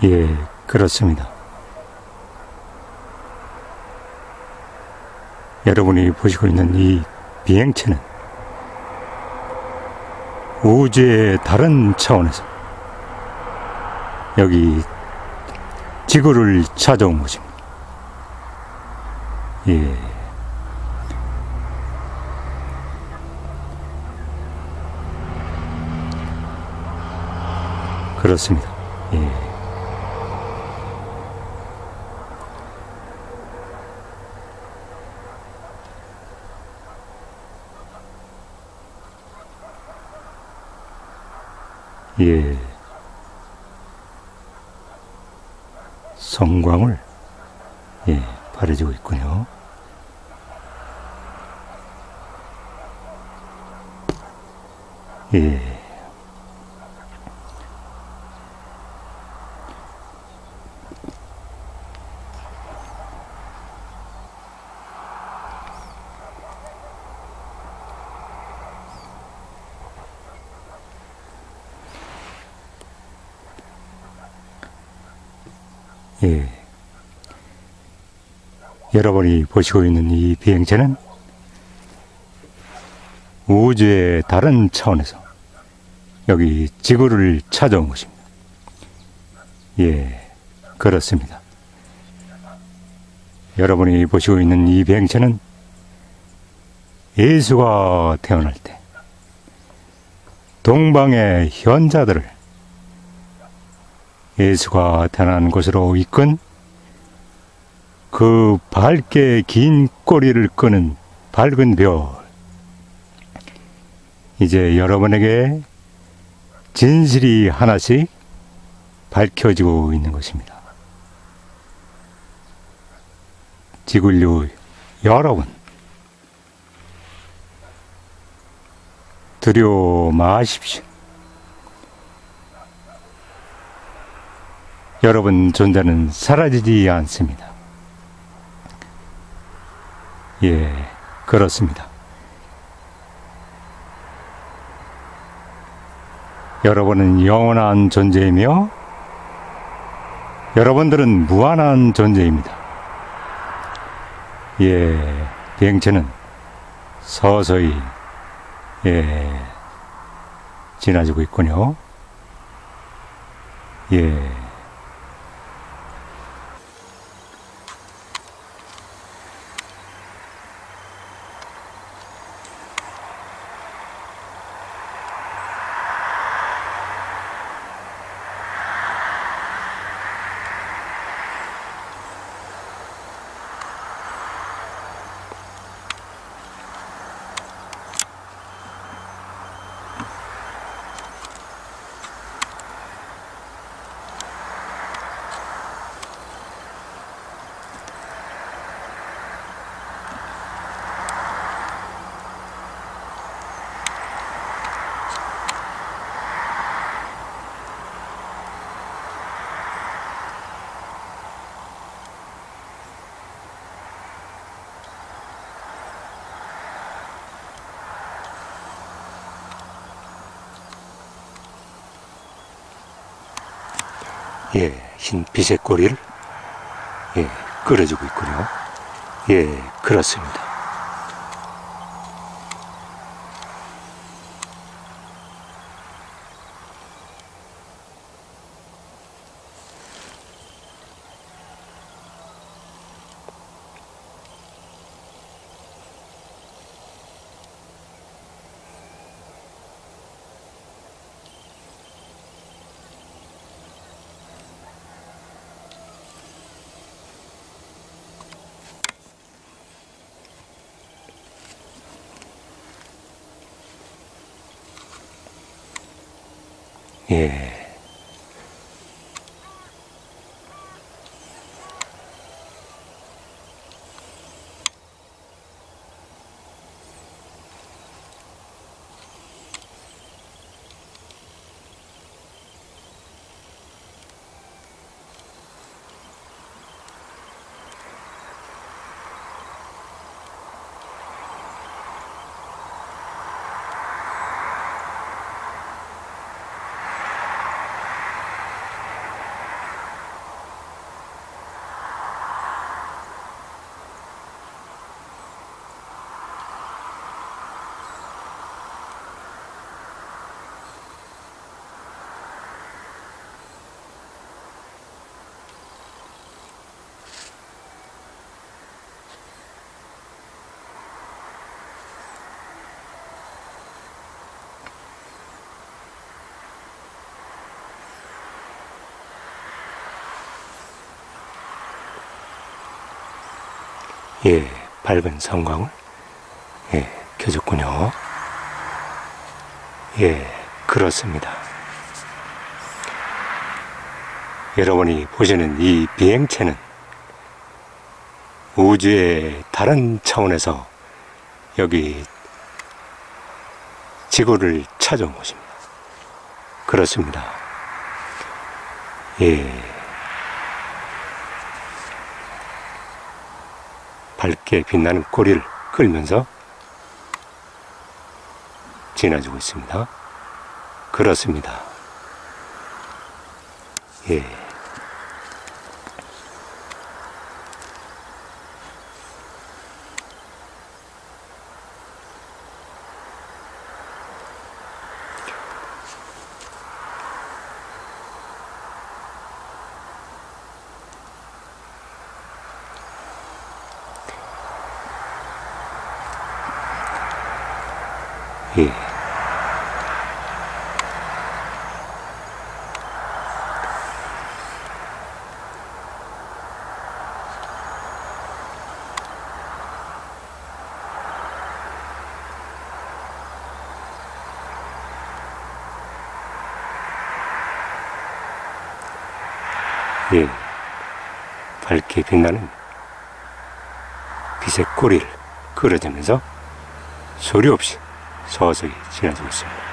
예, 그렇습니다. 여러분이 보시고 있는 이 비행체는 우주의 다른 차원에서 여기 지구를 찾아온 것입니다. 예. 그렇습니다. 예. 예. 성광을 바래지고 있군요. 예. 예. 여러분이 보시고 있는 이 비행체는 우주의 다른 차원에서 여기 지구를 찾아온 것입니다. 예, 그렇습니다. 여러분이 보시고 있는 이 비행체는 예수가 태어날 때 동방의 현자들을 예수가 태어난 곳으로 이끈 그 밝게 긴 꼬리를 끄는 밝은 별, 이제 여러분에게 진실이 하나씩 밝혀지고 있는 것입니다. 지구인류 여러분, 두려워 마십시오. 여러분 존재는 사라지지 않습니다. 예, 그렇습니다. 여러분은 영원한 존재이며 여러분들은 무한한 존재입니다. 예, 비행체는 서서히 지나지고 있군요. 예. 예, 흰 빛의 꼬리를 끌어주고 있군요. 예, 그렇습니다. 예. 예, 밝은 성광을 켜줬군요. 예, 그렇습니다. 여러분이 보시는 이 비행체는 우주의 다른 차원에서 여기 지구를 찾아온 것입니다. 그렇습니다. 예. 밝게 빛나는 꼬리를 끌면서 지나주고 있습니다. 그렇습니다. 예. 예. 예. 밝게 빛나는 빛의 꼬리를 끌어주면서 소리 없이 서서히 지나지고 있습니다.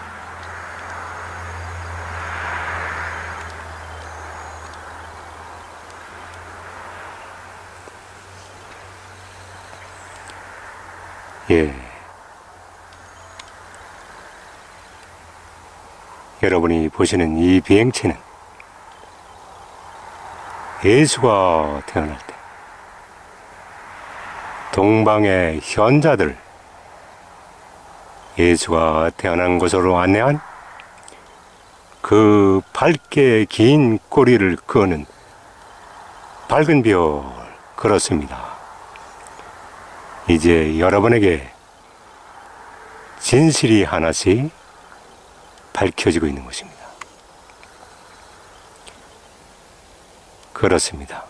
예. 여러분이 보시는 이 비행체는 예수가 태어날 때 동방의 현자들, 예수가 태어난 곳으로 안내한 그 밝게 긴 꼬리를 끄는 밝은 별, 그렇습니다. 이제 여러분에게 진실이 하나씩 밝혀지고 있는 것입니다. 그렇습니다.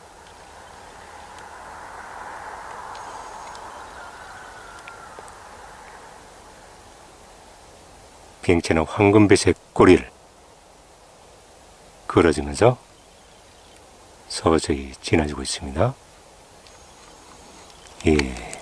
비행체는 황금빛의 꼬리를 끌어주면서 서서히 지나주고 있습니다. 예.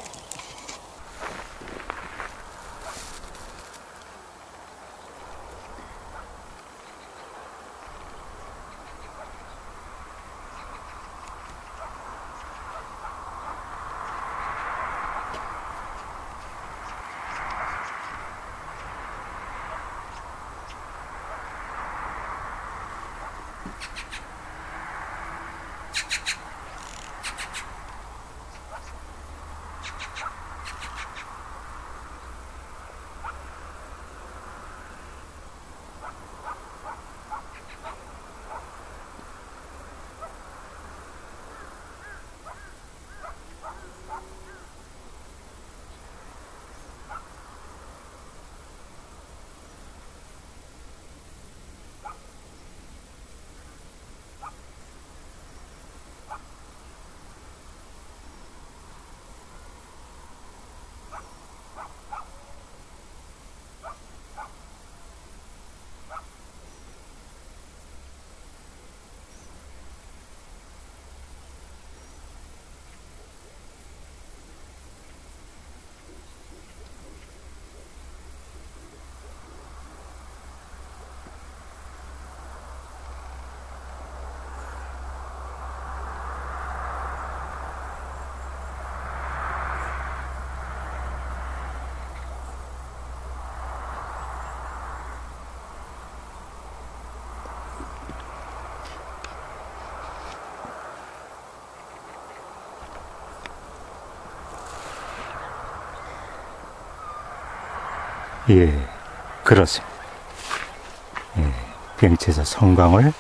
예, 그렇습니다. 예, 비행체에서 성광을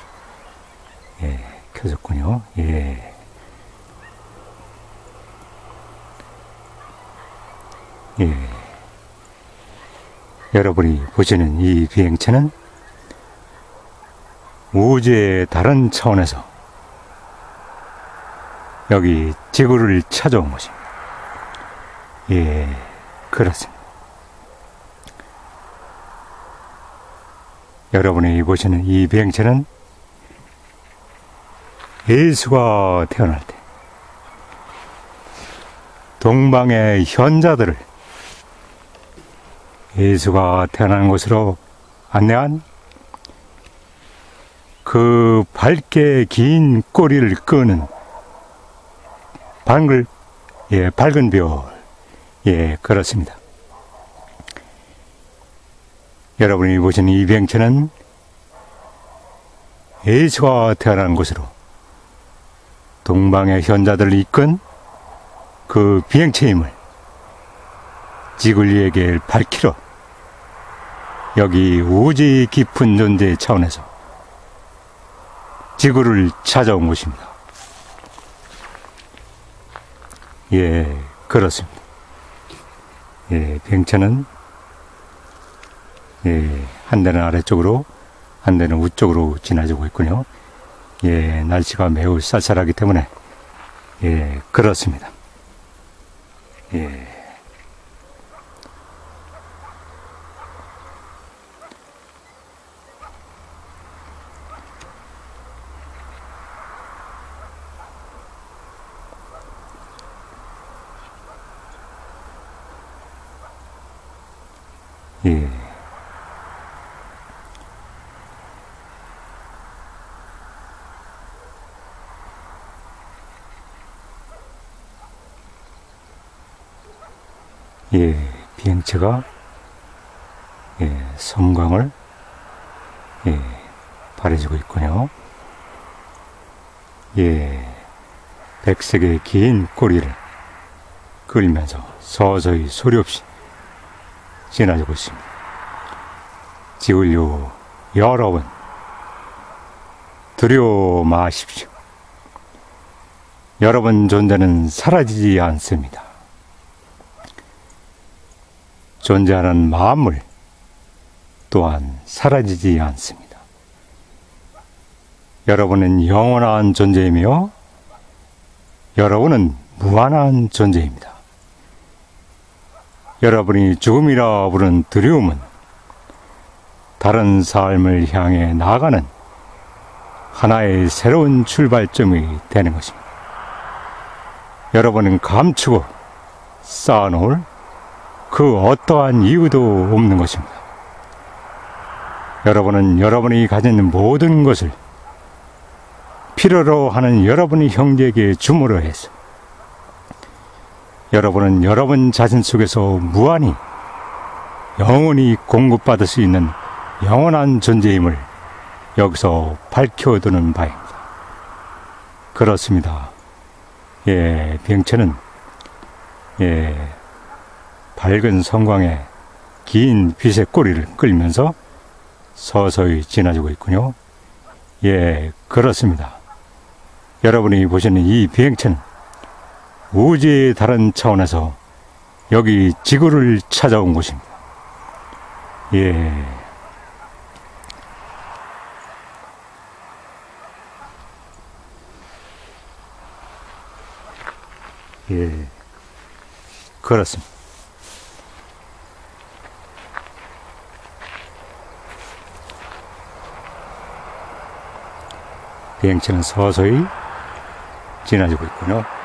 켜졌군요. 예. 예. 여러분이 보시는 이 비행체는 우주의 다른 차원에서 여기 지구를 찾아온 것입니다. 예, 그렇습니다. 여러분이 보시는 이 비행체는 예수가 태어날 때 동방의 현자들을 예수가 태어나는 곳으로 안내한 그 밝게 긴 꼬리를 끄는 밝은 별, 예, 그렇습니다. 여러분이 보시는 이 비행체는 예수가 태어난 곳으로 동방의 현자들을 이끈 그 비행체임을 지구인에게 밝히러 여기 우주의 깊은 존재 차원에서 지구를 찾아온 곳입니다. 예, 그렇습니다. 예, 비행체는 예, 한 대는 아래쪽으로, 한 대는 위쪽으로 지나지고 있군요. 예, 날씨가 매우 쌀쌀하기 때문에 예, 그렇습니다. 예. 예. 예, 비행체가 예, 섬광을 예, 발해주고 있군요. 예, 백색의 긴 꼬리를 끌면서 서서히 소리 없이 지나지고 있습니다. 지구인류 여러분, 두려워 마십시오. 여러분 존재는 사라지지 않습니다. 존재하는 만물 또한 사라지지 않습니다. 여러분은 영원한 존재이며 여러분은 무한한 존재입니다. 여러분이 죽음이라 부르는 두려움은 다른 삶을 향해 나아가는 하나의 새로운 출발점이 되는 것입니다. 여러분은 감추고 쌓아놓을 그 어떠한 이유도 없는 것입니다. 여러분은 여러분이 가진 모든 것을 필요로 하는 여러분의 형제에게 주므로 해서 여러분은 여러분 자신 속에서 무한히 영원히 공급받을 수 있는 영원한 존재임을 여기서 밝혀두는 바입니다. 그렇습니다. 예, 비행체는 예, 밝은 성광에 긴 빛의 꼬리를 끌면서 서서히 지나지고 있군요. 예, 그렇습니다. 여러분이 보시는 이 비행체는 우주의 다른 차원에서 여기 지구를 찾아온 곳입니다. 예. 예. 그렇습니다. 비행체는 서서히 지나지고 있군요.